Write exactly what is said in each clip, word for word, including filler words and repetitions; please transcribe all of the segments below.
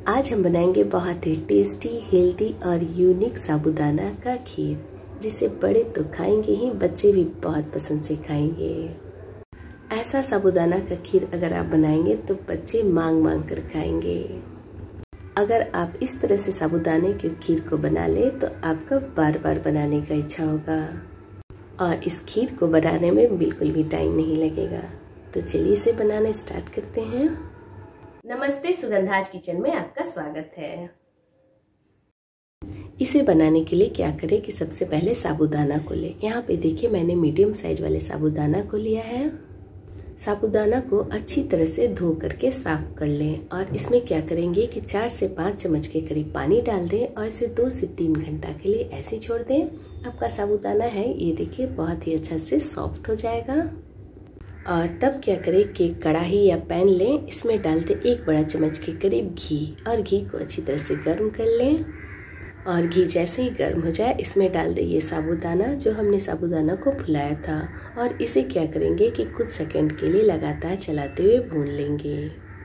आज हम बनाएंगे बहुत ही टेस्टी, हेल्दी और यूनिक साबूदाना का खीर, जिसे बड़े तो खाएंगे ही, बच्चे भी बहुत पसंद से खाएंगे। ऐसा साबूदाना का खीर अगर आप बनाएंगे तो बच्चे मांग मांग कर खाएंगे। अगर आप इस तरह से साबूदाने की खीर को बना ले तो आपका बार बार बनाने का इच्छा होगा और इस खीर को बनाने में बिल्कुल भी टाइम नहीं लगेगा। तो चलिए इसे बनाना स्टार्ट करते हैं। नमस्ते, सुगंधाज किचन में आपका स्वागत है। इसे बनाने के लिए क्या करें कि सबसे पहले साबूदाना को लें। यहाँ पे देखिए मैंने मीडियम साइज वाले साबूदाना को लिया है। साबूदाना को अच्छी तरह से धो करके साफ कर लें और इसमें क्या करेंगे कि चार से पाँच चम्मच के करीब पानी डाल दें और इसे दो से तीन घंटा के लिए ऐसे छोड़ दें। आपका साबूदाना है ये देखिए बहुत ही अच्छा से सॉफ्ट हो जाएगा। और तब क्या करें कि कढ़ाई या पैन लें, इसमें डाल दें एक बड़ा चम्मच के करीब घी और घी को अच्छी तरह से गर्म कर लें। और घी जैसे ही गर्म हो जाए इसमें डाल दें ये साबूदाना, जो हमने साबूदाना को फुलाया था, और इसे क्या करेंगे कि कुछ सेकंड के लिए लगातार चलाते हुए भून लेंगे।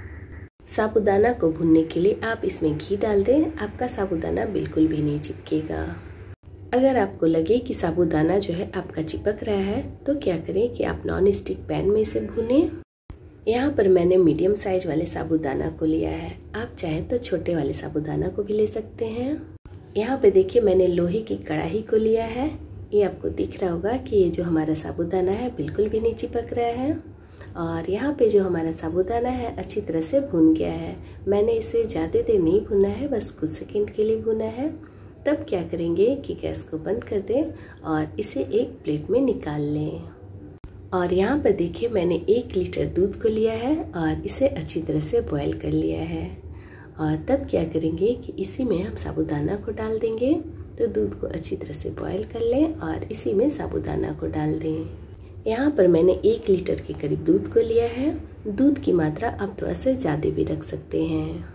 साबूदाना को भूनने के लिए आप इसमें घी डाल दें, आपका साबूदाना बिल्कुल भी नहीं चिपकेगा। अगर आपको लगे कि साबूदाना जो है आपका चिपक रहा है तो क्या करें कि आप नॉन स्टिक पैन में इसे भूनें। यहाँ पर मैंने मीडियम साइज वाले साबूदाना को लिया है, आप चाहे तो छोटे वाले साबूदाना को भी ले सकते हैं। यहाँ पे देखिए मैंने लोहे की कढ़ाई को लिया है। ये आपको दिख रहा होगा कि ये जो हमारा साबूदाना है बिल्कुल भी नहीं चिपक रहा है और यहाँ पे जो हमारा साबूदाना है अच्छी तरह से भून गया है। मैंने इसे ज़्यादा देर नहीं भुना है, बस कुछ सेकंड के लिए भुना है। तब क्या करेंगे कि गैस को बंद कर दें और इसे एक प्लेट में निकाल लें। और यहाँ पर देखिए मैंने एक लीटर दूध को लिया है और इसे अच्छी तरह से बॉईल कर लिया है। और तब क्या करेंगे कि इसी में हम साबूदाना को डाल देंगे। तो दूध को अच्छी तरह से बॉईल कर लें और इसी में साबूदाना को डाल दें। यहाँ पर मैंने एक लीटर के करीब दूध को लिया है। दूध की मात्रा आप थोड़ा सा ज़्यादा भी रख सकते हैं।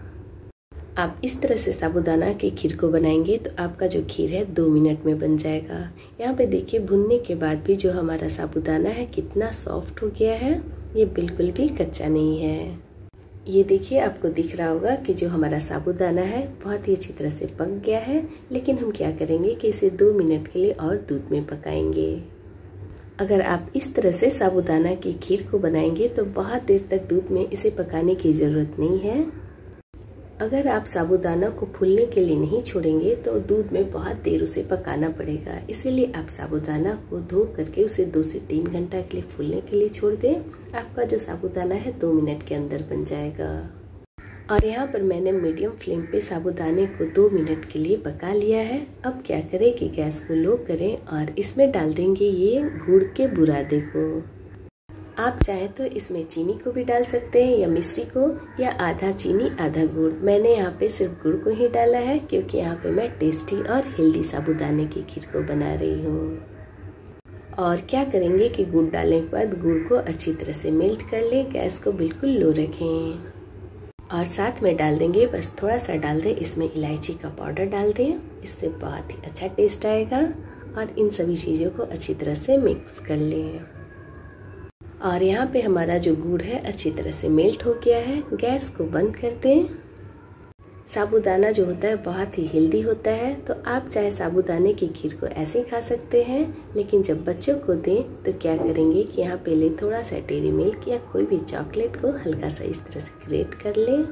आप इस तरह से साबूदाना की खीर को बनाएंगे तो आपका जो खीर है दो मिनट में बन जाएगा। यहाँ पे देखिए भुनने के बाद भी जो हमारा साबूदाना है कितना सॉफ्ट हो गया है, ये बिल्कुल भी कच्चा नहीं है। ये देखिए आपको दिख रहा होगा कि जो हमारा साबूदाना है बहुत ही अच्छी तरह से पक गया है। लेकिन हम क्या करेंगे कि इसे दो मिनट के लिए और दूध में पकाएंगे। अगर आप इस तरह से साबूदाना की खीर को बनाएंगे तो बहुत देर तक दूध में इसे पकाने की ज़रूरत नहीं है। अगर आप साबूदाना को फूलने के लिए नहीं छोड़ेंगे तो दूध में बहुत देर उसे पकाना पड़ेगा। इसीलिए आप साबूदाना को धो करके उसे दो से तीन घंटा के लिए फूलने के लिए छोड़ दें। आपका जो साबूदाना है दो मिनट के अंदर बन जाएगा। और यहाँ पर मैंने मीडियम फ्लेम पे साबूदाने को दो मिनट के लिए पका लिया है। अब क्या करें कि गैस को लो करें और इसमें डाल देंगे ये गुड़ के बुरादे को। आप चाहे तो इसमें चीनी को भी डाल सकते हैं या मिश्री को, या आधा चीनी आधा गुड़। मैंने यहाँ पे सिर्फ गुड़ को ही डाला है क्योंकि यहाँ पे मैं टेस्टी और हेल्दी साबूदाने की खीर को बना रही हूँ। और क्या करेंगे कि गुड़ डालने के बाद गुड़ को अच्छी तरह से मेल्ट कर ले। गैस को बिल्कुल लो रखें और साथ में डाल देंगे, बस थोड़ा सा डाल दें, इसमें इलायची का पाउडर डाल दें, इससे बहुत ही अच्छा टेस्ट आएगा। और इन सभी चीज़ों को अच्छी तरह से मिक्स कर लें। और यहाँ पे हमारा जो गुड़ है अच्छी तरह से मेल्ट हो गया है। गैस को बंद कर दें। साबूदाना जो होता है बहुत ही हेल्दी होता है, तो आप चाहे साबूदाने की खीर को ऐसे ही खा सकते हैं। लेकिन जब बच्चों को दें तो क्या करेंगे कि यहाँ पहले थोड़ा सा डेयरी मिल्क या कोई भी चॉकलेट को हल्का सा इस तरह से ग्रेट कर लें।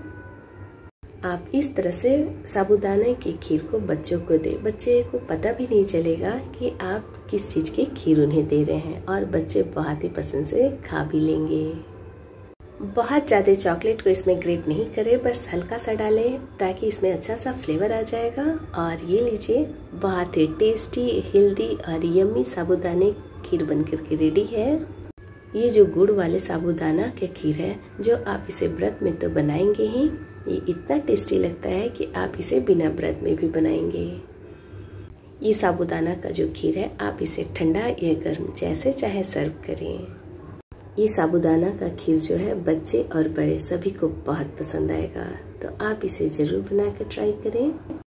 आप इस तरह से साबूदाने की खीर को बच्चों को दें। बच्चे को पता भी नहीं चलेगा कि आप किस चीज़ की खीर उन्हें दे रहे हैं और बच्चे बहुत ही पसंद से खा भी लेंगे। बहुत ज़्यादा चॉकलेट को इसमें ग्रेट नहीं करें, बस हल्का सा डालें ताकि इसमें अच्छा सा फ्लेवर आ जाएगा। और ये लीजिए बहुत ही टेस्टी, हेल्दी और यम्मी साबूदाने खीर बनकर के रेडी है। ये जो गुड़ वाले साबूदाना की खीर है, जो आप इसे व्रत में तो बनाएंगे ही, ये इतना टेस्टी लगता है कि आप इसे बिना व्रत में भी बनाएंगे। ये साबूदाना का जो खीर है आप इसे ठंडा या गर्म जैसे चाहे सर्व करें। ये साबूदाना का खीर जो है बच्चे और बड़े सभी को बहुत पसंद आएगा, तो आप इसे ज़रूर बना कर ट्राई करें।